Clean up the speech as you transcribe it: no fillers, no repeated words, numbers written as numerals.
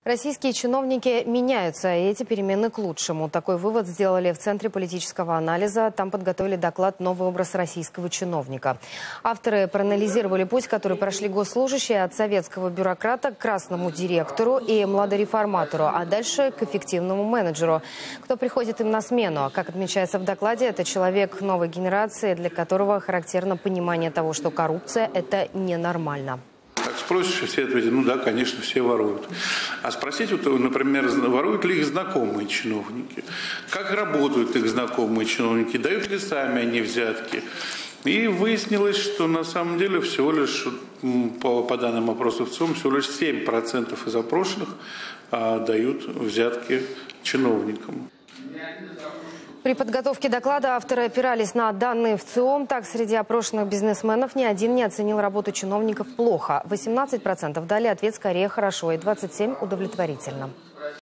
Российские чиновники меняются, и эти перемены к лучшему. Такой вывод сделали в Центре политического анализа. Там подготовили доклад «Новый образ российского чиновника». Авторы проанализировали путь, который прошли госслужащие от советского бюрократа к красному директору и младореформатору, а дальше к эффективному менеджеру. Кто приходит им на смену? Как отмечается в докладе, это человек новой генерации, для которого характерно понимание того, что коррупция – это ненормально. Спросишь, все ответят, ну да, конечно, все воруют. А спросить, вот, например, воруют ли их знакомые чиновники? Как работают их знакомые чиновники? Дают ли сами они взятки? И выяснилось, что на самом деле всего лишь, по данным опросов ЦИОМ, всего лишь 7% из опрошенных дают взятки чиновникам. При подготовке доклада авторы опирались на данные в ЦИОМ. Так, среди опрошенных бизнесменов ни один не оценил работу чиновников плохо. 18% дали ответ скорее хорошо и 27% удовлетворительно.